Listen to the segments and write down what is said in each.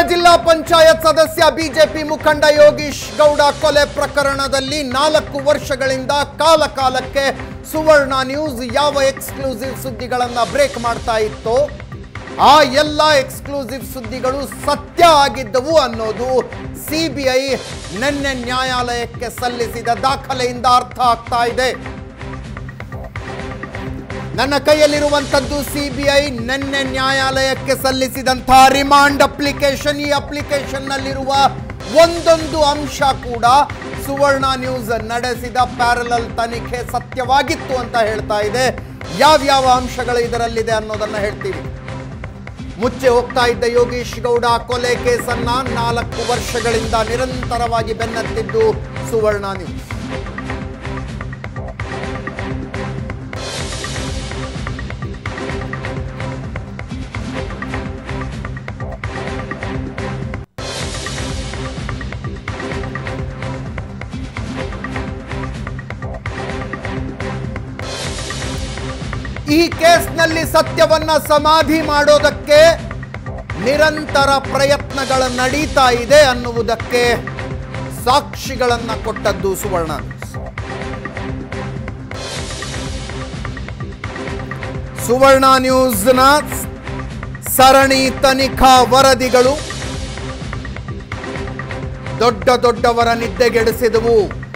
ಜಿಲ್ಲಾ ಪಂಚಾಯತ್ ಸದಸ್ಯ ಬಿಜೆಪಿ ಮುಖಂಡ ಯೋಗೀಶ್ ಗೌಡ ಕೊಲೆ ಪ್ರಕರಣದಲ್ಲಿ 4 ವರ್ಷಗಳಿಂದ ಕಾಲಕಾಲಕ್ಕೆ ಸುವರ್ಣ ನ್ಯೂಸ್ ಯಾವ ಎಕ್ಸ್ಕ್ಲೂಸಿವ್ ಸುದ್ದಿಗಳನ್ನು ಬ್ರೇಕ್ ಮಾಡ್ತಾ ಇತ್ತು ಆ ಎಲ್ಲ ಎಕ್ಸ್ಕ್ಲೂಸಿವ್ ಸುದ್ದಿಗಳು ಸತ್ಯ ಆಗಿದ್ದವು ಅನ್ನೋದು ಸಿಬಿಐ ನಿನ್ನೆ ನ್ಯಾಯಾಲಯಕ್ಕೆ ಸಲ್ಲಿಸಿದ ದಾಖಲೆಯಿಂದ ಅರ್ಥ ಆಗ್ತಾ ಇದೆ. ನನ್ನ ಕೈಯಲ್ಲಿರುವಂತದ್ದು ಸಿಬಿಐ ನಿನ್ನೆ ನ್ಯಾಯಾಲಯಕ್ಕೆ ಸಲ್ಲಿಸಿದಂತಹ ರಿಮಾಂಡ್ ಅಪ್ಲಿಕೇಶನ್. ಈ ಅಪ್ಲಿಕೇಶನ್ ನಲ್ಲಿರುವ ಒಂದೊಂದು ಅಂಶ ಕೂಡ ಸುವರ್ಣ ನ್ಯೂಸ್ ನಡೆಸಿದ ಪ್ಯಾರಲಲ್ ತನಿಖೆ ಸತ್ಯವಾಗಿತ್ತು ಅಂತ ಹೇಳ್ತಾ ಇದೆ. ಯಾವ್ಯಾವ ಅಂಶಗಳು ಇದರಲ್ಲಿದೆ ಅನ್ನೋದನ್ನ ಹೇಳ್ತೀವಿ. ಮುಚ್ಚೆ ಹೋಗ್ತಾ ಇದ್ದ ಯೋಗೀಶ್ ಗೌಡ ಕೊಲೆ ಕೇಸನ್ನ 4 ವರ್ಷಗಳಿಂದ ನಿರಂತರವಾಗಿ ಬೆನ್ನತ್ತಿದ್ದು ಸುವರ್ಣ ನ್ಯೂಸ್. ಈ ಕೇಸ್ನಲ್ಲಿ ಸತ್ಯವನ್ನ ಸಮಾಧಿ ಮಾಡೋದಕ್ಕೆ ನಿರಂತರ ಪ್ರಯತ್ನಗಳು ನಡೀತಾ ಇದೆ ಅನ್ನುವುದಕ್ಕೆ ಸಾಕ್ಷಿಗಳನ್ನ ಕೊಟ್ಟದ್ದು ಸುವರ್ಣ ನ್ಯೂಸ್. ಸುವರ್ಣ ನ್ಯೂಸ್ನ ಸರಣಿ ತನಿಖಾ ವರದಿಗಳು ದೊಡ್ಡ ದೊಡ್ಡವರ ನಿದ್ದೆಗೆಡಿಸಿದವು.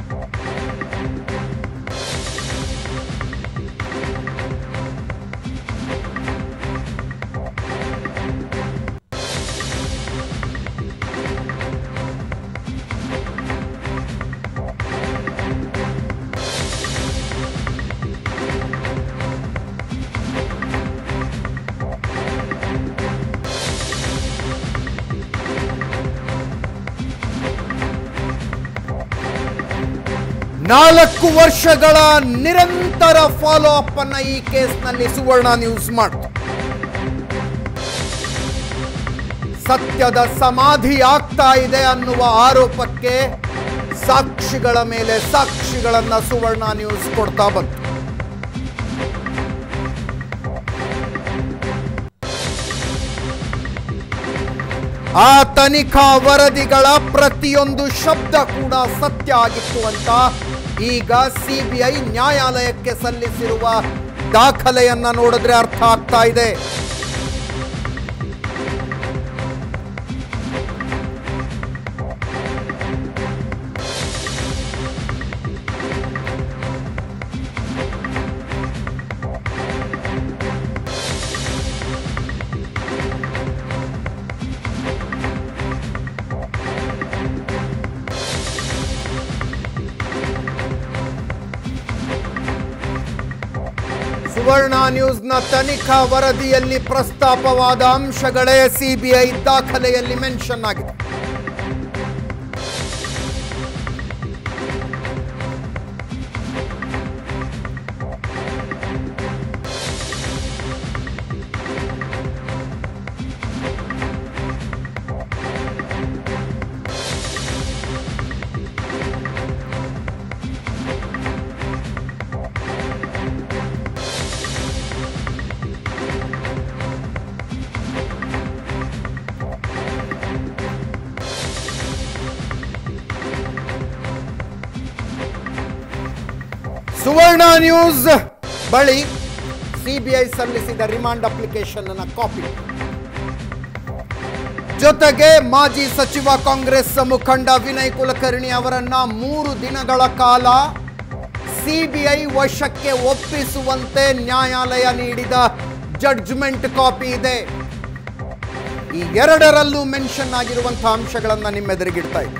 ನಾಲ್ಕು ವರ್ಷಗಳ ನಿರಂತರ ಫಾಲೋ ಅಪ್ ಅನ್ನ ಈ ಕೇಸ್ನಲ್ಲಿ ಸುವರ್ಣ ನ್ಯೂಸ್ ಮಾಡಿತು. ಸತ್ಯದ ಸಮಾಧಿ ಆಗ್ತಾ ಇದೆ ಅನ್ನುವ ಆರೋಪಕ್ಕೆ ಸಾಕ್ಷಿಗಳ ಮೇಲೆ ಸಾಕ್ಷಿಗಳನ್ನ ಸುವರ್ಣ ನ್ಯೂಸ್ ಕೊಡ್ತಾ ಬಂತು. ಆ ತನಿಖಾ ವರದಿಗಳ ಪ್ರತಿಯೊಂದು ಶಬ್ದ ಕೂಡ ಸತ್ಯ ಆಗಿತ್ತು ಅಂತ ಈಗ ಸಿಬಿಐ ನ್ಯಾಯಾಲಯಕ್ಕೆ ಸಲ್ಲಿಸಿರುವ ದಾಖಲೆಯನ್ನ ನೋಡಿದ್ರೆ ಅರ್ಥ ಆಗ್ತಾ ಇದೆ. ಸುವರ್ಣ ನ್ಯೂಸ್ನ ತನಿಖಾ ವರದಿಯಲ್ಲಿ ಪ್ರಸ್ತಾಪವಾದ ಅಂಶಗಳೇ ಸಿಬಿಐ ದಾಖಲೆಯಲ್ಲಿ ಮೆನ್ಷನ್ ಆಗಿದೆ. ಸುವರ್ಣ ನ್ಯೂಸ್ ಬಳಿ ಸಿಬಿಐ ಸಲ್ಲಿಸಿದ ರಿಮಾಂಡ್ ಅಪ್ಲಿಕೇಶನ್ ಅನ್ನ ಕಾಪಿ, ಜೊತೆಗೆ ಮಾಜಿ ಸಚಿವ ಕಾಂಗ್ರೆಸ್ ಮುಖಂಡ ವಿನಯ್ ಕುಲಕರ್ಣಿ ಅವರನ್ನ 3 ದಿನಗಳ ಕಾಲ ಸಿಬಿಐ ವಶಕ್ಕೆ ಒಪ್ಪಿಸುವಂತೆ ನ್ಯಾಯಾಲಯ ನೀಡಿದ ಜಡ್ಜ್ಮೆಂಟ್ ಕಾಪಿ ಇದೆ. ಈ ಎರಡರಲ್ಲೂ ಮೆನ್ಷನ್ ಆಗಿರುವಂತಹ ಅಂಶಗಳನ್ನ ನಿಮ್ಮೆದುರಿಗಿಡ್ತಾ ಇದೆ.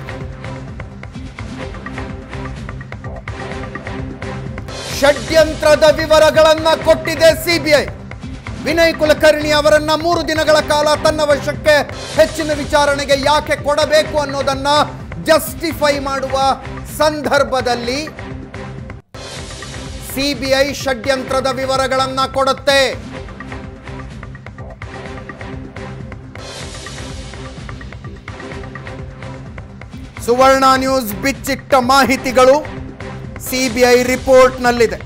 ಷಡ್ಯಂತ್ರದ ವಿವರಗಳನ್ನ ಕೊಟ್ಟಿದೆ ಸಿಬಿಐ. ವಿನಯ್ ಕುಲಕರ್ಣಿ ಅವರನ್ನ 3 ದಿನಗಳ ಕಾಲ ತನ್ನ ವಶಕ್ಕೆ ಹೆಚ್ಚಿನ ವಿಚಾರಣೆಗೆ ಯಾಕೆ ಕೊಡಬೇಕು ಅನ್ನೋದನ್ನ ಜಸ್ಟಿಫೈ ಮಾಡುವ ಸಂದರ್ಭದಲ್ಲಿ ಸಿಬಿಐ ಷಡ್ಯಂತ್ರದ ವಿವರಗಳನ್ನ ಕೊಡುತ್ತೆ. ಸುವರ್ಣ ನ್ಯೂಸ್ ಬಿಚ್ಚಿಟ್ಟ ಮಾಹಿತಿಗಳು ಸಿಬಿಐ ರಿಪೋರ್ಟ್ನಲ್ಲಿದೆ.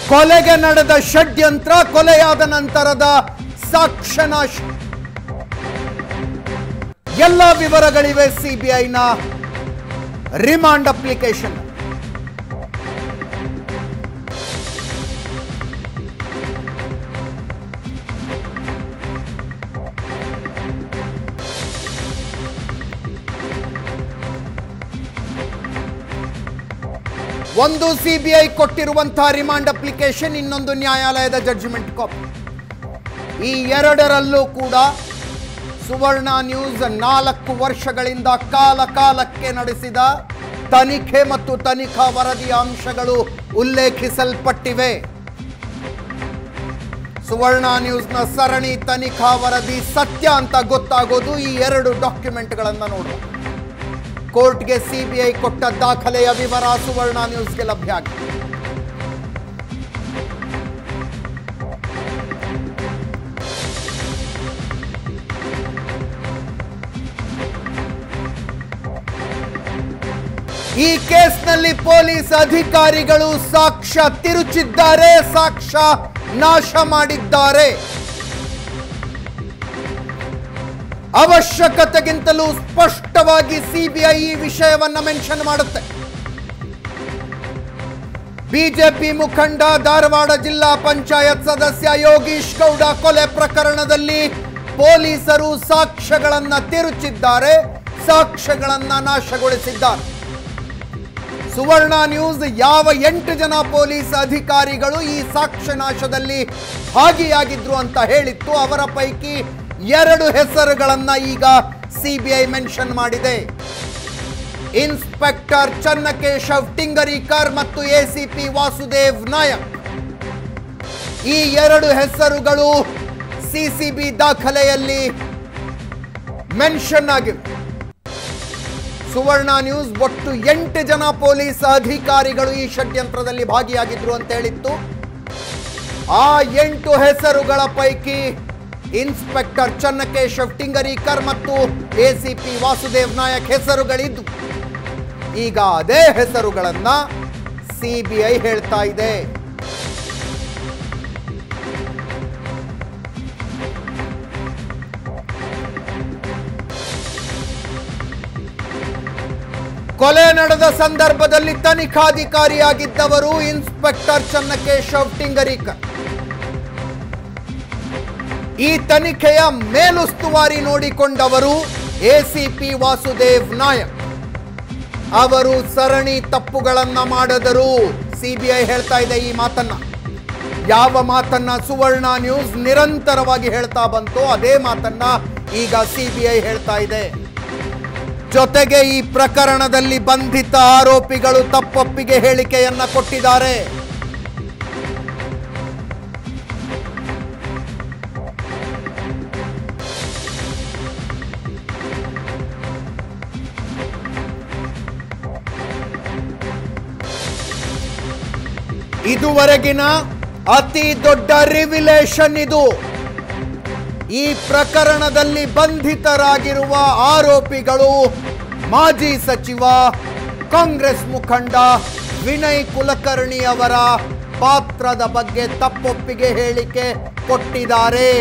ಕೊಲೆಗೆ ನಡೆದ ಷಡ್ಯಂತ್ರ, ಕೊಲೆಯಾದ ನಂತರದ ಸಾಕ್ಷ್ಯನಾಶ, ಎಲ್ಲ ವಿವರಗಳಿವೆ ಸಿಬಿಐನ ರಿಮಾಂಡ್ ಅಪ್ಲಿಕೇಶನ್. ಒಂದು ಸಿಬಿಐ ಕೊಟ್ಟಿರುವಂತಹ ರಿಮಾಂಡ್ ಅಪ್ಲಿಕೇಶನ್, ಇನ್ನೊಂದು ನ್ಯಾಯಾಲಯದ ಜಡ್ಜ್ಮೆಂಟ್ ಕಾಪಿ. ಈ ಎರಡರಲ್ಲೂ ಕೂಡ ಸುವರ್ಣ ನ್ಯೂಸ್ 4 ವರ್ಷಗಳಿಂದ ಕಾಲಕ್ಕೆ ನಡೆಸಿದ ತನಿಖೆ ಮತ್ತು ತನಿಖಾ ವರದಿಯ ಅಂಶಗಳು ಉಲ್ಲೇಖಿಸಲ್ಪಟ್ಟಿವೆ. ಸುವರ್ಣ ನ್ಯೂಸ್ನ ಸರಣಿ ತನಿಖಾ ವರದಿ ಸತ್ಯ ಅಂತ ಗೊತ್ತಾಗೋದು ಈ 2 ಡಾಕ್ಯುಮೆಂಟ್ಗಳನ್ನು ನೋಡುವ. ಕೋರ್ಟ್ಗೆ ಸಿಬಿಐ ಕೊಟ್ಟ ದಾಖಲೆಯ ವಿವರ ಸುವರ್ಣ ನ್ಯೂಸ್ಗೆ ಲಭ್ಯ ಆಗಿದೆ. ಈ ಕೇಸ್ನಲ್ಲಿ ಪೊಲೀಸ್ ಅಧಿಕಾರಿಗಳು ಸಾಕ್ಷ್ಯ ತಿರುಚಿದ್ದಾರೆ, ಸಾಕ್ಷ್ಯ ನಾಶ ಮಾಡಿದ್ದಾರೆ. ಅವಶ್ಯಕತೆಗಿಂತಲೂ ಸ್ಪಷ್ಟವಾಗಿ ಸಿಬಿಐ ಈ ವಿಷಯವನ್ನ ಮೆನ್ಷನ್ ಮಾಡುತ್ತೆ. ಬಿಜೆಪಿ ಮುಖಂಡ, ಧಾರವಾಡ ಜಿಲ್ಲಾ ಪಂಚಾಯತ್ ಸದಸ್ಯ ಯೋಗೀಶ್ ಗೌಡ ಕೊಲೆ ಪ್ರಕರಣದಲ್ಲಿ ಪೊಲೀಸರು ಸಾಕ್ಷ್ಯಗಳನ್ನ ತಿರುಚಿದ್ದಾರೆ, ಸಾಕ್ಷ್ಯಗಳನ್ನ ನಾಶಗೊಳಿಸಿದ್ದಾರೆ. ಸುವರ್ಣ ನ್ಯೂಸ್ ಯಾವ 8 ಜನ ಪೊಲೀಸ್ ಅಧಿಕಾರಿಗಳು ಈ ಸಾಕ್ಷ್ಯ ನಾಶದಲ್ಲಿ ಭಾಗಿಯಾಗಿದ್ರು ಅಂತ ಹೇಳಿತ್ತು, ಅವರ ಪೈಕಿ 2 ಹೆಸರುಗಳನ್ನ ಈಗ ಸಿಬಿಐ ಮೆನ್ಷನ್ ಮಾಡಿದೆ. ಇನ್ಸ್ಪೆಕ್ಟರ್ ಚನ್ನಕೇಶವ್ ಟಿಂಗರಿಕರ್ ಮತ್ತು ಎಸಿಪಿ ವಾಸುದೇವ್ ನಾಯಕ್. ಈ 2 ಹೆಸರುಗಳು ಸಿಸಿಬಿ ದಾಖಲೆಯಲ್ಲಿ ಮೆನ್ಷನ್ ಆಗಿವೆ. ಸುವರ್ಣ ನ್ಯೂಸ್ ಒಟ್ಟು 8 ಜನ ಪೊಲೀಸ್ ಅಧಿಕಾರಿಗಳು ಈ ಷಡ್ಯಂತ್ರದಲ್ಲಿ ಭಾಗಿಯಾಗಿದ್ರು ಅಂತ ಹೇಳಿತ್ತು. ಆ 8 ಹೆಸರುಗಳ ಪೈಕಿ ಇನ್ಸ್ಪೆಕ್ಟರ್ ಚನ್ನಕೇಶವ್ ಟಿಂಗರಿಕರ್ ಮತ್ತು ಎಸಿಪಿ ವಾಸುದೇವ್ ನಾಯಕ್ ಹೆಸರುಗಳಿದ್ದು, ಈಗ ಅದೇ ಹೆಸರುಗಳನ್ನ ಸಿಬಿಐ ಹೇಳ್ತಾ ಇದೆ. ಕೊಲೆ ನಡೆದ ಸಂದರ್ಭದಲ್ಲಿ ತನಿಖಾಧಿಕಾರಿಯಾಗಿದ್ದವರು ಇನ್ಸ್ಪೆಕ್ಟರ್ ಚನ್ನಕೇಶವ್ ಟಿಂಗರಿಕರ್. ಈ ತನಿಖೆಯ ಮೇಲುಸ್ತುವಾರಿ ನೋಡಿಕೊಂಡವರು ಎಸಿಪಿ ವಾಸುದೇವ್ ನಾಯಕ್. ಅವರು ಸರಣಿ ತಪ್ಪುಗಳನ್ನ ಮಾಡಿದರು. ಸಿಬಿಐ ಹೇಳ್ತಾ ಇದೆ ಈ ಮಾತನ್ನ. ಯಾವ ಮಾತನ್ನ ಸುವರ್ಣ ನ್ಯೂಸ್ ನಿರಂತರವಾಗಿ ಹೇಳ್ತಾ ಬಂತು, ಅದೇ ಮಾತನ್ನ ಈಗ ಸಿಬಿಐ ಹೇಳ್ತಾ ಇದೆ. ಜೊತೆಗೆ ಈ ಪ್ರಕರಣದಲ್ಲಿ ಬಂಧಿತ ಆರೋಪಿಗಳು ತಪ್ಪೊಪ್ಪಿಗೆ ಹೇಳಿಕೆಯನ್ನ ಕೊಟ್ಟಿದ್ದಾರೆ. ಇದುವರೆಗಿನ ಅತಿ ದೊಡ್ಡ ರಿವಿಲೇಷನ್ ಇದು. ಈ ಪ್ರಕರಣದಲ್ಲಿ ಬಂಧಿತರಾಗಿರುವ ಆರೋಪಿಗಳು ಮಾಜಿ ಸಚಿವ, ಕಾಂಗ್ರೆಸ್ ಮುಖಂಡ ವಿನಯ್ ಕುಲಕರ್ಣಿ ಅವರ ಪಾತ್ರದ ಬಗ್ಗೆ ತಪ್ಪೊಪ್ಪಿಗೆ ಹೇಳಿಕೆ ಕೊಟ್ಟಿದ್ದಾರೆ.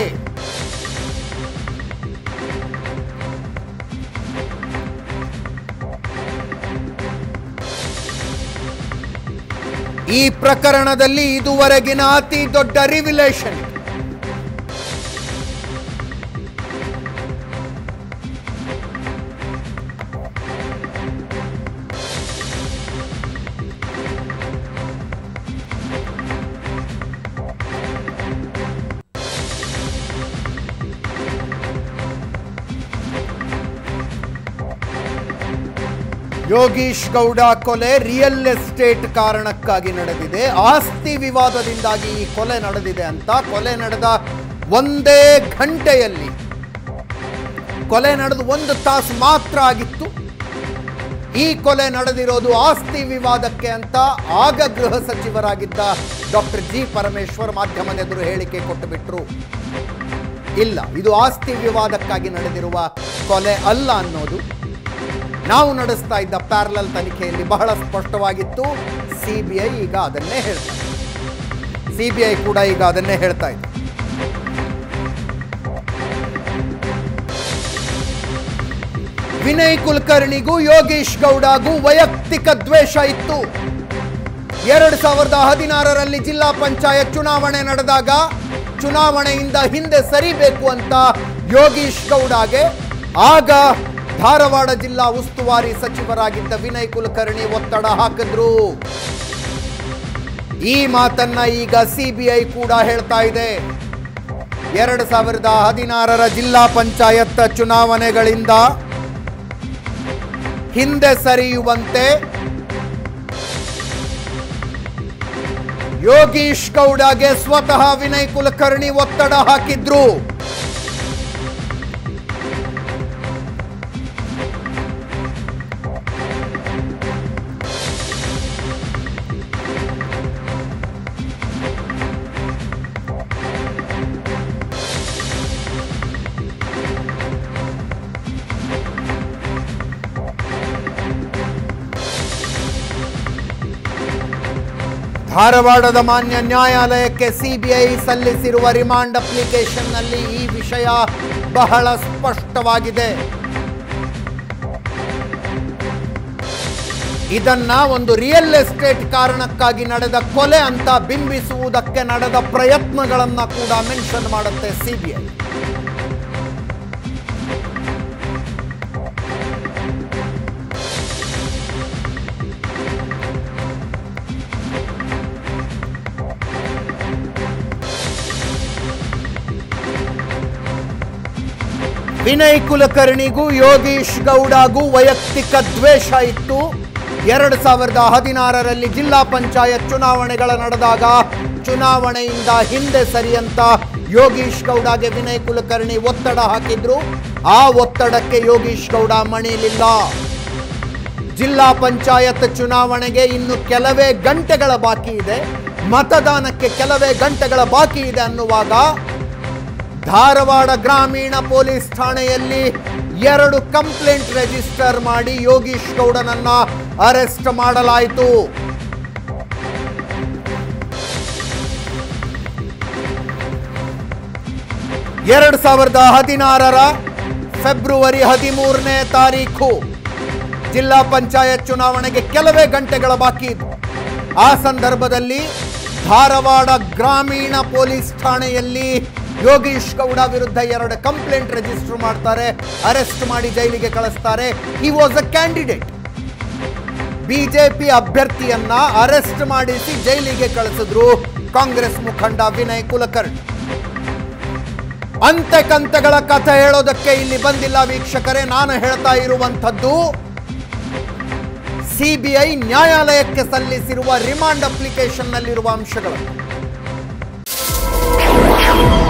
ಈ ಪ್ರಕರಣದಲ್ಲಿ ಇದುವರೆಗಿನ ಅತಿ ದೊಡ್ಡ ರಿವಿಲೇಷನ್. ಯೋಗೀಶ್ ಗೌಡ ಕೊಲೆ ರಿಯಲ್ ಎಸ್ಟೇಟ್ ಕಾರಣಕ್ಕಾಗಿ ನಡೆದಿದೆ, ಆಸ್ತಿ ವಿವಾದದಿಂದಾಗಿ ಈ ಕೊಲೆ ನಡೆದಿದೆ ಅಂತ. ಕೊಲೆ ನಡೆದ ಒಂದೇ ಗಂಟೆಯಲ್ಲಿ, ಕೊಲೆ ನಡೆದು 1 ತಾಸು ಮಾತ್ರ ಆಗಿತ್ತು. ಈ ಕೊಲೆ ನಡೆದಿರೋದು ಆಸ್ತಿ ವಿವಾದಕ್ಕೆ ಅಂತ ಆಗ ಗೃಹ ಸಚಿವರಾಗಿದ್ದ ಡಾಕ್ಟರ್ ಜಿ ಪರಮೇಶ್ವರ್ ಮಾಧ್ಯಮದ ಎದುರು ಹೇಳಿಕೆ ಕೊಟ್ಟು ಬಿಟ್ರು. ಇಲ್ಲ, ಇದು ಆಸ್ತಿ ವಿವಾದಕ್ಕಾಗಿ ನಡೆದಿರುವ ಕೊಲೆ ಅಲ್ಲ ಅನ್ನೋದು ನಾವು ನಡೆಸ್ತಾ ಇದ್ದ ಪ್ಯಾರಲಲ್ ತನಿಖೆಯಲ್ಲಿ ಬಹಳ ಸ್ಪಷ್ಟವಾಗಿತ್ತು. ಸಿಬಿಐ ಈಗ ಅದನ್ನೇ ಹೇಳ್ತಾರೆ. ಸಿಬಿಐ ಕೂಡ ಈಗ ಅದನ್ನೇ ಹೇಳ್ತಾ ಇದೆ. ವಿನಯ್ ಕುಲಕರ್ಣಿಗೂ ಯೋಗೀಶ್ ಗೌಡಗೂ ವೈಯಕ್ತಿಕ ದ್ವೇಷ ಇತ್ತು. 2016ರಲ್ಲಿ ಜಿಲ್ಲಾ ಪಂಚಾಯತ್ ಚುನಾವಣೆ ನಡೆದಾಗ ಚುನಾವಣೆಯಿಂದ ಹಿಂದೆ ಸರಿಬೇಕು ಅಂತ ಯೋಗೀಶ್ ಗೌಡಗೆ ಆಗ ಧಾರವಾಡ ಜಿಲ್ಲಾ ಉಸ್ತುವಾರಿ ಸಚಿವರಾಗಿದ್ದ ವಿನಯ್ ಕುಲಕರ್ಣಿ ಒತ್ತಡ ಹಾಕಿದ್ರು. ಈ ಮಾತನ್ನ ಈಗ ಸಿಬಿಐ ಕೂಡ ಹೇಳ್ತಾ ಇದೆ. 2016ರ ಜಿಲ್ಲಾ ಪಂಚಾಯತ್ ಚುನಾವಣೆಗಳಿಂದ ಹಿಂದೆ ಸರಿಯುವಂತೆ ಯೋಗೀಶ್ ಗೌಡಗೆ ಸ್ವತಃ ವಿನಯ್ ಕುಲಕರ್ಣಿ ಒತ್ತಡ ಹಾಕಿದ್ರು. ಧಾರವಾಡದ ಮಾನ್ಯ ನ್ಯಾಯಾಲಯಕ್ಕೆ ಸಿಬಿಐ ಸಲ್ಲಿಸಿರುವ ರಿಮಾಂಡ್ ಅಪ್ಲಿಕೇಶನ್ನಲ್ಲಿ ಈ ವಿಷಯ ಬಹಳ ಸ್ಪಷ್ಟವಾಗಿದೆ. ಇದನ್ನ ಒಂದು ರಿಯಲ್ ಎಸ್ಟೇಟ್ ಕಾರಣಕ್ಕಾಗಿ ನಡೆದ ಕೊಲೆ ಅಂತ ಬಿಂಬಿಸುವುದಕ್ಕೆ ನಡೆದ ಪ್ರಯತ್ನಗಳನ್ನ ಕೂಡ ಮೆನ್ಷನ್ ಮಾಡುತ್ತೆ ಸಿಬಿಐ. ವಿನಯ್ ಕುಲಕರ್ಣಿಗೂ ಯೋಗೀಶ್ ಗೌಡಗೂ ವೈಯಕ್ತಿಕ ದ್ವೇಷ ಇತ್ತು. 2016ರಲ್ಲಿ ಜಿಲ್ಲಾ ಪಂಚಾಯತ್ ಚುನಾವಣೆಗಳ ನಡೆದಾಗ ಚುನಾವಣೆಯಿಂದ ಹಿಂದೆ ಸರಿಯಂತ ಯೋಗೀಶ್ ಗೌಡಗೆ ವಿನಯ್ ಕುಲಕರ್ಣಿ ಒತ್ತಡ ಹಾಕಿದ್ರು. ಆ ಒತ್ತಡಕ್ಕೆ ಯೋಗೀಶ್ ಗೌಡ ಮಣಿಲಿಲ್ಲ. ಜಿಲ್ಲಾ ಪಂಚಾಯತ್ ಚುನಾವಣೆಗೆ ಇನ್ನು ಕೆಲವೇ ಗಂಟೆಗಳ ಬಾಕಿ ಇದೆ, ಮತದಾನಕ್ಕೆ ಕೆಲವೇ ಗಂಟೆಗಳ ಬಾಕಿ ಇದೆ ಅನ್ನುವಾಗ ಧಾರವಾಡ ಗ್ರಾಮೀಣ ಪೊಲೀಸ್ ಠಾಣೆಯಲ್ಲಿ 2 ಕಂಪ್ಲೇಂಟ್ ರಿಜಿಸ್ಟರ್ ಮಾಡಿ ಯೋಗೀಶ್ ಗೌಡನನ್ನ ಅರೆಸ್ಟ್ ಮಾಡಲಾಯಿತು. ಎರಡು 2016ರ ಫೆಬ್ರವರಿ 13ನೇ ತಾರೀಖು ಜಿಲ್ಲಾ ಪಂಚಾಯತ್ ಚುನಾವಣೆಗೆ ಕೆಲವೇ ಗಂಟೆಗಳ ಬಾಕಿ ಇತ್ತು. ಆ ಸಂದರ್ಭದಲ್ಲಿ ಧಾರವಾಡ ಗ್ರಾಮೀಣ ಪೊಲೀಸ್ ಠಾಣೆಯಲ್ಲಿ ಯೋಗೀಶ್ ಗೌಡ ವಿರುದ್ಧ 2 ಕಂಪ್ಲೇಂಟ್ ರಿಜಿಸ್ಟರ್ ಮಾಡ್ತಾರೆ, ಅರೆಸ್ಟ್ ಮಾಡಿ ಜೈಲಿಗೆ ಕಳಿಸ್ತಾರೆ. He was a candidate. BJP ಅಭ್ಯರ್ಥಿಯನ್ನ ಅರೆಸ್ಟ್ ಮಾಡಿಸಿ ಜೈಲಿಗೆ ಕಳಿಸಿದ್ರು ಕಾಂಗ್ರೆಸ್ ಮುಖಂಡ ವಿನಯ್ ಕುಲಕರ್ಣಿ. ಅಂತೆ ಕಂತೆಗಳ ಕಥೆ ಹೇಳೋದಕ್ಕೆ ಇಲ್ಲಿ ಬಂದಿಲ್ಲ ವೀಕ್ಷಕರೇ. ನಾನು ಹೇಳ್ತಾ ಇರುವಂಥದ್ದು ಸಿಬಿಐ ನ್ಯಾಯಾಲಯಕ್ಕೆ ಸಲ್ಲಿಸಿರುವ ರಿಮಾಂಡ್ ಅಪ್ಲಿಕೇಶನ್ ನಲ್ಲಿರುವ ಅಂಶಗಳು.